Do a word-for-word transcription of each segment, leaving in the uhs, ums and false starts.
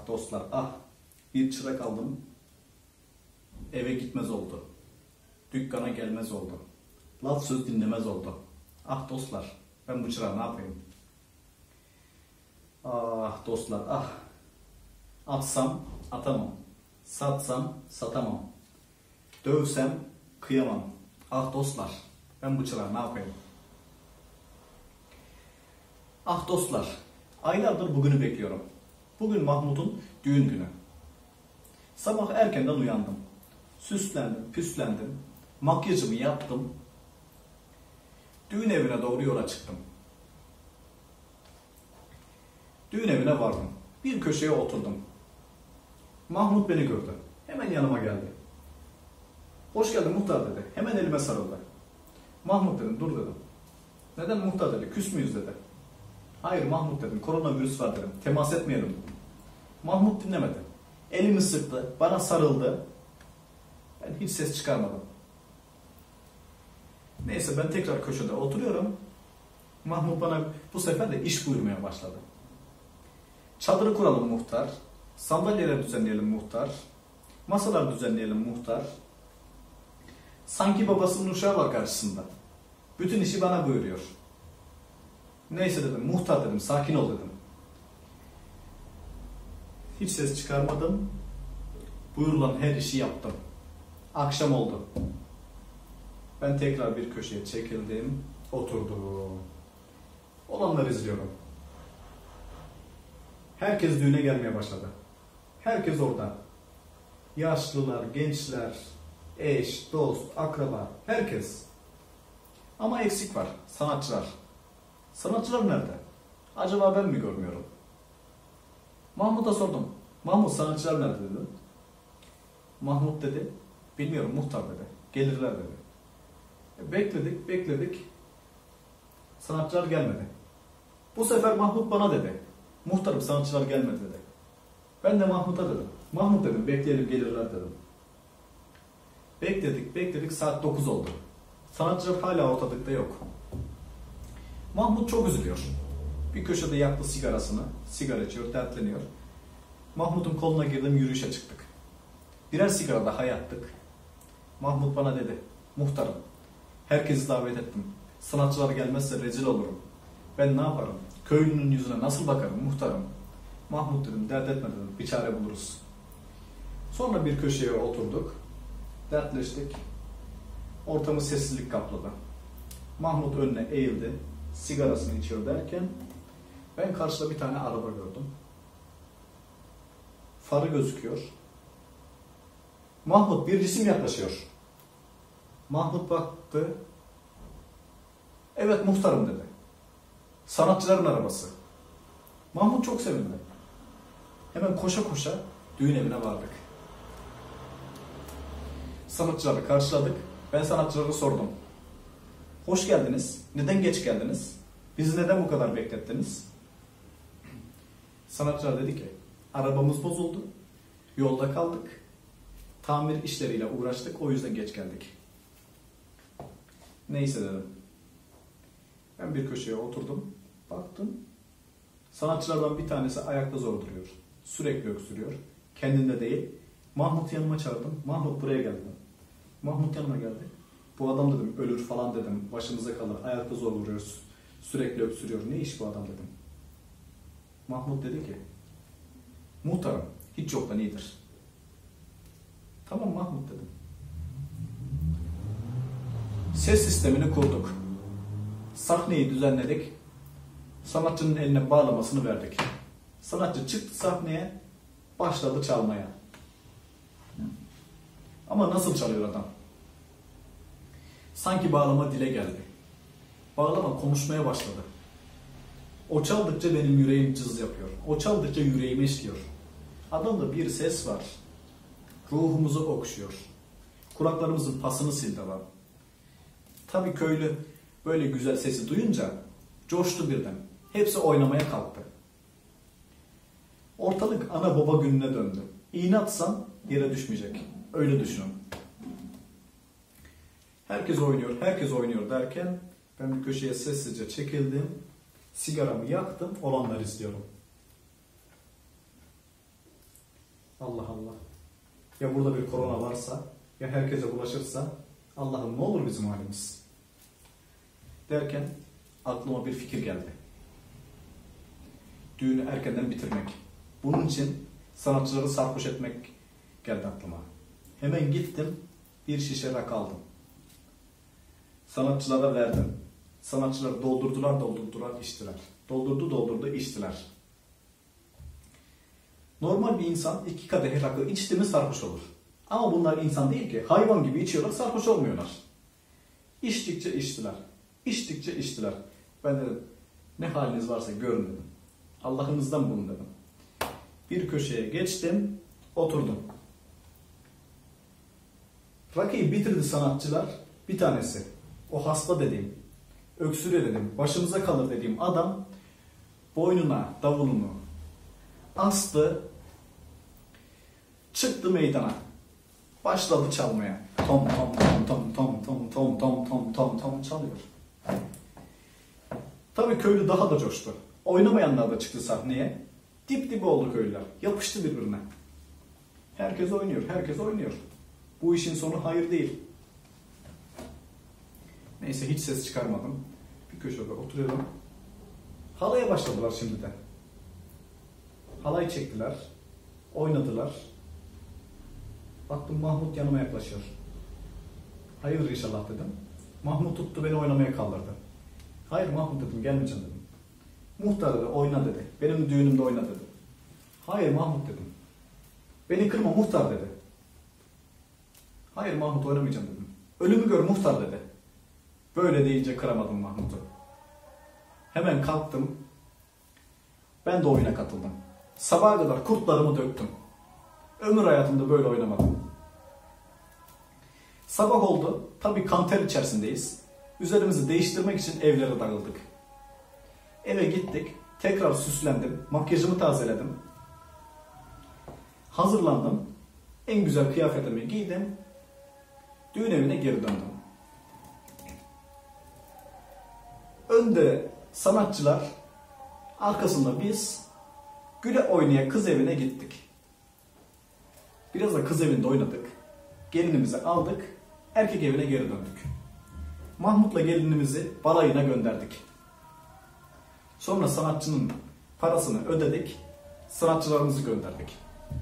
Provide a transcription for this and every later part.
dostlar ah, bir çırak aldım, eve gitmez oldu, dükkana gelmez oldu, laf söz dinlemez oldu. Ah dostlar, ben bu çırağı ne yapayım? Ah dostlar ah, atsam atamam, satsam satamam, dövsem kıyamam. Ah dostlar, ben bu çırağı ne yapayım? Ah dostlar, aylardır bugünü bekliyorum. Bugün Mahmut'un düğün günü. Sabah erkenden uyandım. Süslendim, püslendim. Makyajımı yaptım. Düğün evine doğru yola çıktım. Düğün evine vardım. Bir köşeye oturdum. Mahmut beni gördü. Hemen yanıma geldi. Hoş geldin muhtar dedi. Hemen elime sarıldı. Mahmut dedim, dur dedim. Neden muhtar dedi, küs müyüz dedi. Hayır Mahmut dedim, koronavirüs var dedim, temas etmeyelim dedim. Mahmut dinlemedi. Elimi sıktı, bana sarıldı. Ben hiç ses çıkarmadım. Neyse ben tekrar köşede oturuyorum. Mahmut bana bu sefer de iş buyurmaya başladı. Çadırı kuralım muhtar, sandalyeler düzenleyelim muhtar, masalar düzenleyelim muhtar. Sanki babasının uşağı var karşısında. Bütün işi bana buyuruyor. Neyse dedim, muhtar dedim, sakin ol dedim. Hiç ses çıkarmadım. Buyurulan her işi yaptım. Akşam oldu. Ben tekrar bir köşeye çekildim, oturdum. Olanları izliyorum. Herkes düğüne gelmeye başladı. Herkes orada. Yaşlılar, gençler, eş, dost, akraba, herkes. Ama eksik var, sanatçılar. Sanatçılar nerede? Acaba ben mi görmüyorum? Mahmut'a sordum. Mahmut, sanatçılar nerede dedim. Mahmut dedi, bilmiyorum muhtar dedi. Gelirler dedi. E, bekledik, bekledik. Sanatçılar gelmedi. Bu sefer Mahmut bana dedi. Muhtarım, sanatçılar gelmedi dedi. Ben de Mahmut'a dedim. Mahmut dedim, bekleyelim gelirler dedim. Bekledik, bekledik, saat dokuz oldu. Sanatçılar hala ortalıkta yok. Mahmut çok üzülüyor. Bir köşede yaktı sigarasını, sigara içiyor, dertleniyor. Mahmut'un koluna girdim, yürüyüşe çıktık. Birer sigara daha yaktık. Mahmut bana dedi, muhtarım, herkesi davet ettim. Sanatçılar gelmezse rezil olurum. Ben ne yaparım? Köylünün yüzüne nasıl bakarım muhtarım? Mahmut dedim, dert etme dedim, bir çare buluruz. Sonra bir köşeye oturduk, dertleştik. Ortamı sessizlik kapladı. Mahmut önüne eğildi, sigarasını içiyor derken ben karşıda bir tane araba gördüm. Farı gözüküyor. Mahmut, bir cisim yaklaşıyor. Mahmut baktı. Evet muhtarım dedi. Sanatçıların arabası. Mahmut çok sevindi. Hemen koşa koşa düğün evine vardık. Sanatçıları karşıladık. Ben sanatçılara sordum. Hoş geldiniz. Neden geç geldiniz? Bizi neden bu kadar beklettiniz? Sanatçılar dedi ki, arabamız bozuldu. Yolda kaldık. Tamir işleriyle uğraştık. O yüzden geç geldik. Neyse dedim. Ben bir köşeye oturdum. Baktım. Sanatçılardan bir tanesi ayakta zor duruyor. Sürekli öksürüyor. Kendinde değil. Mahmut yanıma çağırdım. Mahmut buraya geldi. Mahmut yanıma geldi. Bu adam dedim ölür falan dedim. Başımıza kalır. Ayakta zor duruyoruz. Sürekli öksürüyor. Ne iş bu adam dedim. Mahmut dedi ki, muhtarım hiç yoktan iyidir. Tamam Mahmut dedim. Ses sistemini kurduk. Sahneyi düzenledik. Sanatçının eline bağlamasını verdik. Sanatçı çıktı sahneye, başladı çalmaya. Ama nasıl çalıyor adam? Sanki bağlama dile geldi. Bağlama konuşmaya başladı. O çaldıkça benim yüreğim cız yapıyor. O çaldıkça yüreğime işliyor. Adamda bir ses var. Ruhumuzu okşuyor. Kulaklarımızın pasını sildi adam. Tabii köylü böyle güzel sesi duyunca coştu birden. Hepsi oynamaya kalktı. Ortalık ana baba gününe döndü. İğne atsan yere düşmeyecek. Öyle düşünün. Herkes oynuyor, herkes oynuyor derken ben bir köşeye sessizce çekildim. Sigaramı yaktım, olanları izliyorum. Allah Allah. Ya burada bir korona varsa, ya herkese bulaşırsa, Allah'ım ne olur bizim halimiz. Derken aklıma bir fikir geldi. Düğünü erkenden bitirmek. Bunun için sanatçıları sarhoş etmek geldi aklıma. Hemen gittim, bir şişe rakı aldım. Sanatçılara verdim. Sanatçılar doldurdular, doldurdular, içtiler. Doldurdu, doldurdu, içtiler. Normal bir insan iki kadeh rakı içti mi sarhoş olur. Ama bunlar insan değil ki. Hayvan gibi içiyorlar, sarhoş olmuyorlar. İçtikçe içtiler. İçtikçe içtiler. Ben dedim, ne haliniz varsa görün dedim. Allah'ınızdan bulun dedim. Bir köşeye geçtim, oturdum. Rakıyı bitirdi sanatçılar. Bir tanesi, o hasta dediğim, öksürüyor dedim, başımıza kalır dediğim adam boynuna davulunu astı, çıktı meydana, başladı çalmaya. Tom tom tom tom tom tom tom tom tom tom tom çalıyor. Tabii köylü daha da coştu. Oynamayanlar da çıktı sahneye. Dip dibe oldu köylüler. Yapıştı birbirine. Herkes oynuyor, herkes oynuyor. Bu işin sonu hayır değil. Neyse hiç ses çıkarmadım. Bir köşede oturuyorum. Halaya başladılar şimdi de. Halay çektiler. Oynadılar. Baktım Mahmut yanıma yaklaşıyor. Hayırdır inşallah dedim. Mahmut tuttu beni oynamaya kaldırdı. Hayır Mahmut dedim, gelmeyeceğim dedim. Muhtar dedi, oyna dedi. Benim düğünümde oyna dedi. Hayır Mahmut dedim. Beni kırma muhtar dedi. Hayır Mahmut, oynamayacağım dedim. Ölümü gör muhtar dedi. Böyle deyince kıramadım Mahmut'u. Hemen kalktım. Ben de oyuna katıldım. Sabaha kadar kurtlarımı döktüm. Ömür hayatımda böyle oynamadım. Sabah oldu. Tabii kanter içerisindeyiz. Üzerimizi değiştirmek için evlere dağıldık. Eve gittik. Tekrar süslendim. Makyajımı tazeledim. Hazırlandım. En güzel kıyafetimi giydim. Düğün evine geri döndüm. Önde sanatçılar, arkasında biz güle oynaya kız evine gittik. Biraz da kız evinde oynadık. Gelinimizi aldık. Erkek evine geri döndük. Mahmut'la gelinimizi balayına gönderdik. Sonra sanatçının parasını ödedik. Sanatçılarımızı gönderdik.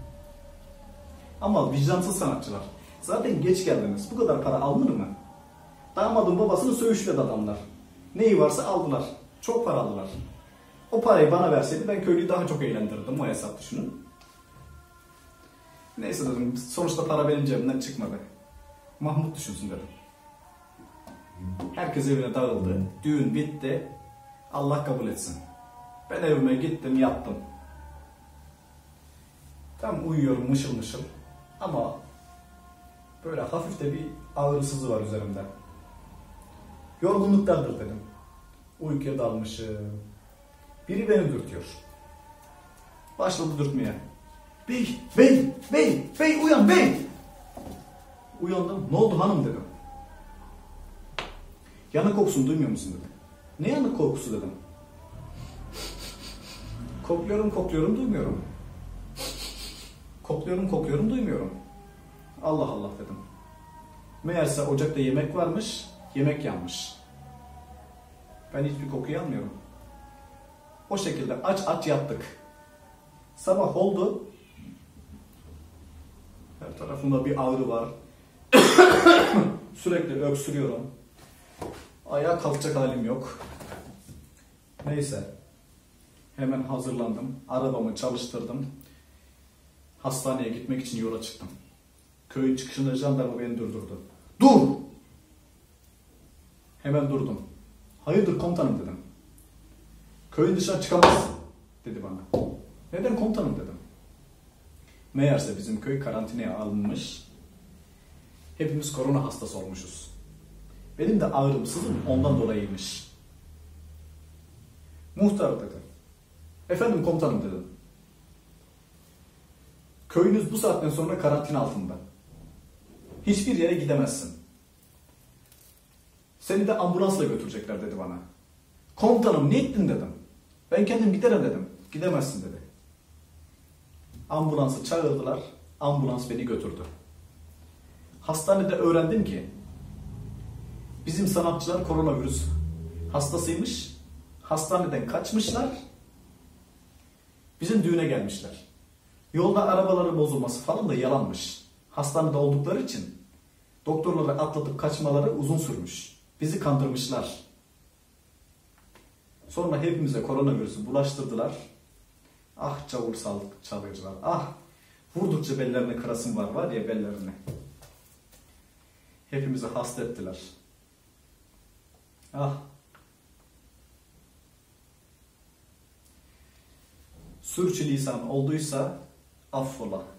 Ama vicdansız sanatçılar. Zaten geç geldiniz. Bu kadar para alınır mı? Damadın babasını söğüşledi adamlar. Neyi varsa aldılar. Çok para aldılar. O parayı bana verseydi ben köylüyü daha çok eğlendirirdim. O hesap düşünün. Neyse dedim. Sonuçta para benim cebimden çıkmadı. Mahmut düşünsün dedim. Herkes evine dağıldı. Düğün bitti. Allah kabul etsin. Ben evime gittim, yattım. Tam uyuyorum mışıl mışıl. Ama böyle hafif de bir ağrısızı var üzerimde. Yorgunluktandır dedim. Uykuya dalmışım. Biri beni dürtüyor. Başladı dürtmeye. Bey, bey, bey, bey uyan bey. Uyandım. Ne oldu hanım dedim. Yanık kokusunu duymuyor musun dedi. Ne yanık kokusu dedim. Kokluyorum, kokluyorum, duymuyorum. Kokluyorum, kokluyorum, duymuyorum. Allah Allah dedim. Meğerse ocakta yemek varmış, yemek yanmış. Ben hiçbir kokuyu almıyorum. O şekilde aç aç yattık. Sabah oldu. Her tarafımda bir ağrı var. Sürekli öksürüyorum. Ayağa kalkacak halim yok. Neyse. Hemen hazırlandım. Arabamı çalıştırdım. Hastaneye gitmek için yola çıktım. Köyün çıkışında jandarma beni durdurdu. Dur! Hemen durdum. Hayırdır komutanım dedim. Köyün dışına çıkamazsın dedi bana. Neden komutanım dedim. Meğerse bizim köy karantinaya alınmış. Hepimiz korona hastası olmuşuz. Benim de ağrım sızım ondan dolayıymış. Muhtar dedi. Efendim komutanım dedim. Köyünüz bu saatten sonra karantina altında. Hiçbir yere gidemezsin. Seni de ambulansla götürecekler dedi bana. Komutanım ne ettin dedim. Ben kendim giderim dedim. Gidemezsin dedi. Ambulansı çağırdılar. Ambulans beni götürdü. Hastanede öğrendim ki bizim sanatçılar koronavirüs hastasıymış. Hastaneden kaçmışlar. Bizim düğüne gelmişler. Yolda arabaları bozulması falan da yalanmış. Hastanede oldukları için doktorları atlatıp kaçmaları uzun sürmüş. Bizi kandırmışlar. Sonra hepimize koronavirüsü bulaştırdılar. Ah çavur çalgıcılar. Ah vurdukça bellerini kırasım var var ya bellerini. Hepimizi hasta ettiler. Ah. Sürçülisan olduysa affola.